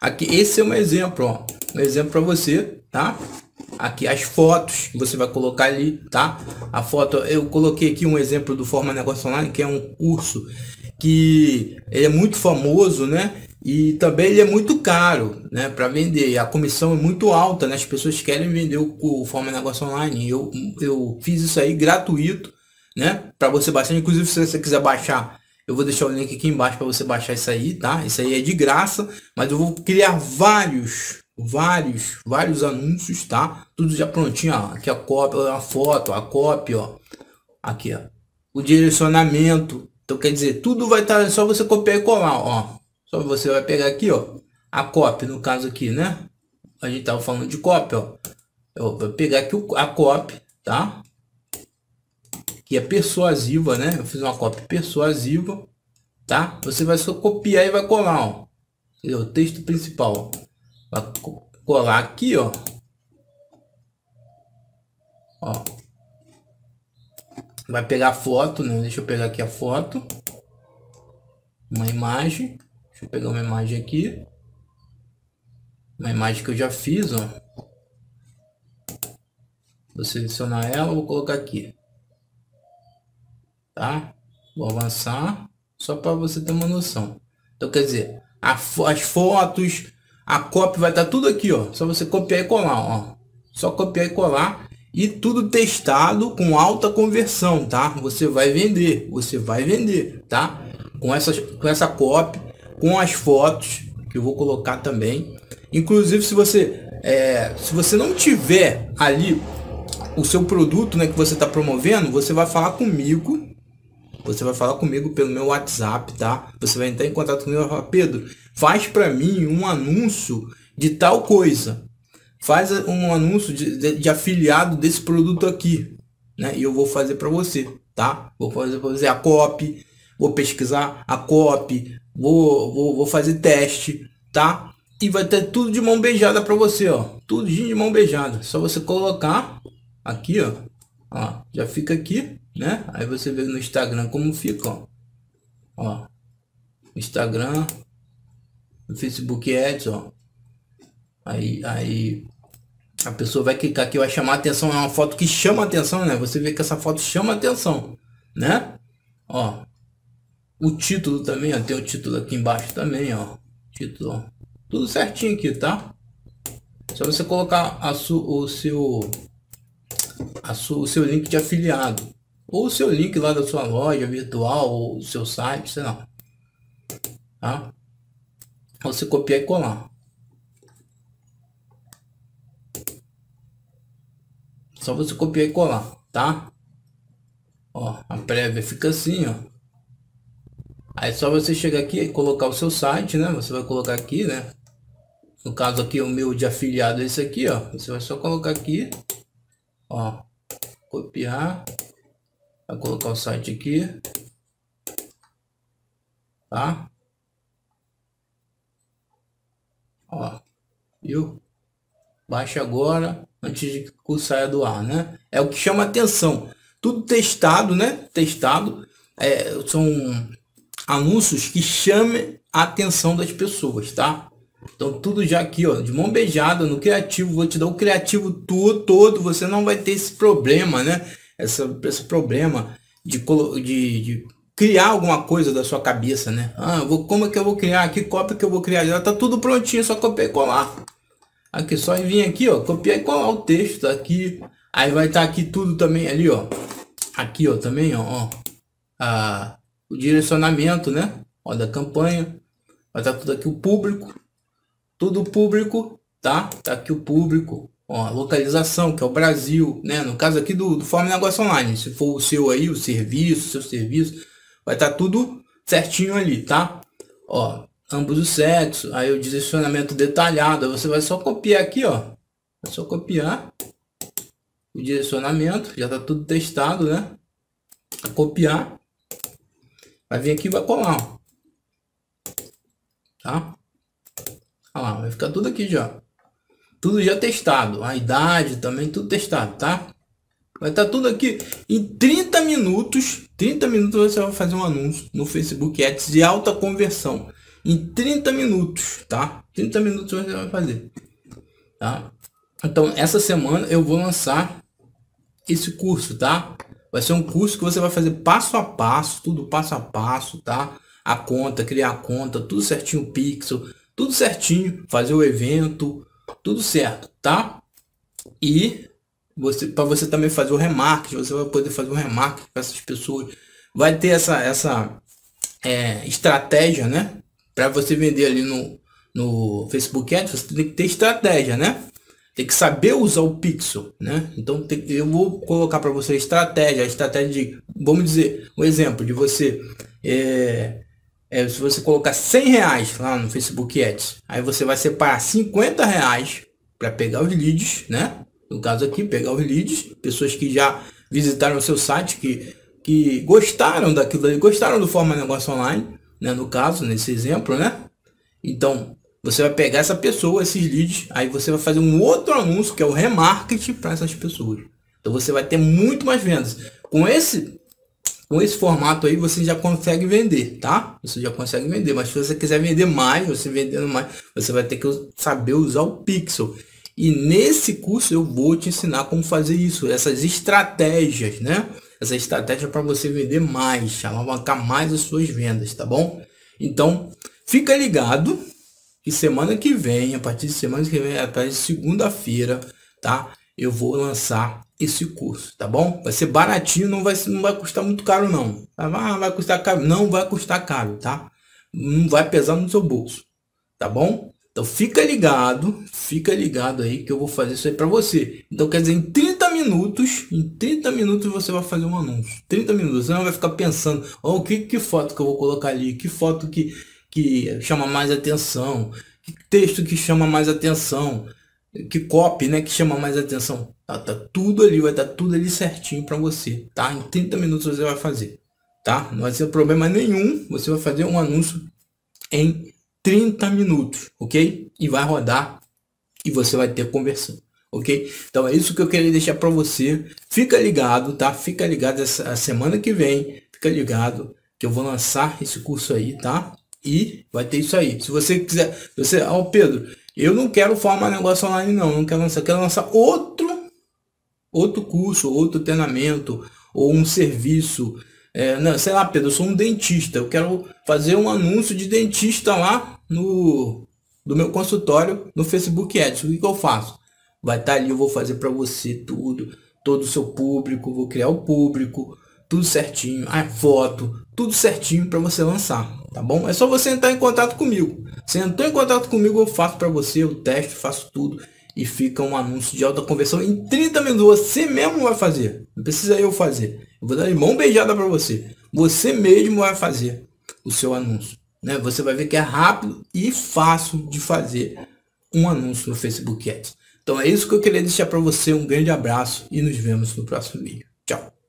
Aqui, esse é um exemplo, ó. Um exemplo para você, tá? Aqui as fotos que você vai colocar ali, tá? A foto, eu coloquei aqui um exemplo do Forma Negócio Online, que é um curso que ele é muito famoso, né? E também ele é muito caro, né, para vender. A comissão é muito alta, né? As pessoas querem vender o Forma Negócio Online. Eu fiz isso aí gratuito, né? Para você baixar. Inclusive, se você quiser baixar, eu vou deixar o link aqui embaixo para você baixar isso aí, tá? Isso aí é de graça, mas eu vou criar vários anúncios, tá? Tudo já prontinho, ó. Aqui a cópia, a foto, a cópia, ó. Aqui, ó. O direcionamento. Então, quer dizer, tudo vai estar, só você copiar e colar, ó. Só você vai pegar aqui, ó, a cópia, no caso aqui, né? A gente tava falando de cópia, ó. Eu vou pegar aqui a cópia, tá? Que é persuasiva, né? Eu fiz uma cópia persuasiva, tá? Você vai só copiar e vai colar, ó. O texto principal, ó. Vai colar aqui, ó. Ó. Vai pegar a foto, né? Deixa eu pegar aqui a foto. Uma imagem. Deixa eu pegar uma imagem aqui. Uma imagem que eu já fiz, ó. Vou selecionar ela, vou colocar aqui. Tá? Vou avançar. Só para você ter uma noção. Então, quer dizer, as fotos, a cópia vai estar tudo aqui, ó. Só você copiar e colar, ó. Só copiar e colar. E tudo testado com alta conversão, tá? Você vai vender, tá? Com essa cópia, com as fotos que eu vou colocar também. Inclusive, se você não tiver ali o seu produto, né, que você está promovendo, você vai falar comigo. Você vai falar comigo pelo meu WhatsApp, tá? Você vai entrar em contato comigo e falar: Pedro, faz para mim um anúncio de tal coisa. Faz um anúncio de afiliado desse produto aqui, né? E eu vou fazer para você, tá? Vou fazer para você a copy, vou pesquisar a copy, vou fazer teste, tá? E vai ter tudo de mão beijada para você, ó. Tudo de mão beijada. Só você colocar aqui, ó. Ó, já fica aqui, né? Aí você vê no Instagram como fica, ó. Ó. Instagram, no Facebook Ads, ó. Aí a pessoa vai clicar aqui, vai chamar a atenção. É uma foto que chama a atenção, né? Você vê que essa foto chama a atenção, né? Ó, o título também, ó, tem o título aqui embaixo também, ó. Título, ó. Tudo certinho aqui, tá? Só você colocar o seu link de afiliado, ou o seu link lá da sua loja virtual, ou o seu site, sei lá, tá? Você copiar e colar. Só você copiar e colar, tá? Ó, a prévia fica assim, ó. Aí só você chegar aqui e colocar o seu site, né? Você vai colocar aqui, né? No caso aqui, o meu de afiliado é esse aqui, ó. Você vai só colocar aqui, ó. Copiar. Vai colocar o site aqui. Tá? Ó. Viu? Baixa agora, antes de que o saia do ar, né? É o que chama atenção. Tudo testado, né? Testado. São anúncios que chamem a atenção das pessoas, tá? Então tudo já aqui, ó, de mão beijada no criativo. Vou te dar o criativo todo. Você não vai ter esse problema, né? Esse problema de criar alguma coisa da sua cabeça, né? Como é que eu vou criar? Que cópia que eu vou criar? Já tá tudo prontinho, só copiar e colar. Aqui, só vir aqui, ó, copiar e colar o texto aqui. Aí vai estar aqui tudo também ali, ó. Aqui, ó, também, ó. O direcionamento, né? Ó, da campanha. Vai estar tudo aqui, o público. Tudo público, tá? Tá aqui o público. Ó, a localização, que é o Brasil, né? No caso aqui do Forma Negócio Online. Se for o seu aí, seu serviço, vai estar tudo certinho ali, tá? Ó. Ambos os sexos, aí o direcionamento detalhado, você vai só copiar aqui, ó. É só copiar o direcionamento, já tá tudo testado, né? Copiar, vai vir aqui e vai colar, ó. Tá? Olha lá, vai ficar tudo aqui já. Tudo já testado, a idade também, tudo testado, tá? Vai estar tudo aqui. Em 30 minutos você vai fazer um anúncio no Facebook Ads de alta conversão. em 30 minutos, tá? 30 minutos você vai fazer, tá? Então, essa semana eu vou lançar esse curso, tá? Vai ser um curso que você vai fazer passo a passo, tudo passo a passo, tá? A conta, criar a conta, tudo certinho, o pixel, tudo certinho, fazer o evento, tudo certo, tá? E você, para você também fazer o remarketing, você vai poder fazer o remarketing para essas pessoas. Vai ter essa estratégia, né? Para você vender ali no Facebook Ads, você tem que ter estratégia, né? Tem que saber usar o pixel, né? Então eu vou colocar para você a estratégia de, vamos dizer, um exemplo de você, se você colocar 100 reais lá no Facebook Ads, aí você vai separar 50 reais para pegar os leads, né? No caso aqui, pegar os leads, pessoas que já visitaram o seu site, que gostaram daquilo ali, gostaram do Forma Negócio Online, né? No caso, nesse exemplo, né? Então, você vai pegar essa pessoa, esses leads, aí você vai fazer um outro anúncio, que é o remarketing para essas pessoas. Então, você vai ter muito mais vendas. Com esse formato aí, você já consegue vender, tá? Você já consegue vender, mas se você quiser vender mais, você vendendo mais, você vai ter que saber usar o pixel. E nesse curso eu vou te ensinar como fazer isso, essas estratégias, né? Essa estratégia para você vender mais, alavancar mais as suas vendas, tá bom? Então, fica ligado que semana que vem, a partir de semana que vem, a partir de segunda-feira, tá? Eu vou lançar esse curso, tá bom? Vai ser baratinho, não vai custar muito caro não. Vai custar caro? Não vai custar caro, tá? Não vai pesar no seu bolso, tá bom? Então fica ligado aí que eu vou fazer isso aí para você. Então quer dizer, em 30 minutos você vai fazer um anúncio. 30 minutos, você não vai ficar pensando, oh, que foto que eu vou colocar ali, que foto que chama mais atenção, que texto que chama mais atenção, que copy, né, que chama mais atenção. Tá tudo ali, vai estar tudo ali certinho para você, tá? Em 30 minutos você vai fazer, tá? Não vai ser problema nenhum, você vai fazer um anúncio em 30 minutos, ok? E vai rodar e você vai ter conversão, ok? Então é isso que eu queria deixar para você. Fica ligado, tá? Fica ligado essa semana que vem, fica ligado que eu vou lançar esse curso aí, tá? E vai ter isso aí. Se você quiser, Pedro, eu não quero formar negócio online não quero lançar, quero lançar outro curso, outro treinamento ou um serviço. Não, sei lá, Pedro, eu sou um dentista, eu quero fazer um anúncio de dentista lá do meu consultório no Facebook Ads. O que eu faço? Vai estar ali, eu vou fazer para você todo o seu público, vou criar o público, tudo certinho, a foto, tudo certinho para você lançar, tá bom? É só você entrar em contato comigo. Você entrou em contato comigo, eu faço para você o teste, faço tudo e fica um anúncio de alta conversão em 30 minutos. Você mesmo vai fazer, não precisa eu fazer. Eu vou dar de mão beijada para você. Você mesmo vai fazer o seu anúncio, né? Você vai ver que é rápido e fácil de fazer um anúncio no Facebook Ads. Então é isso que eu queria deixar para você. Um grande abraço e nos vemos no próximo vídeo. Tchau.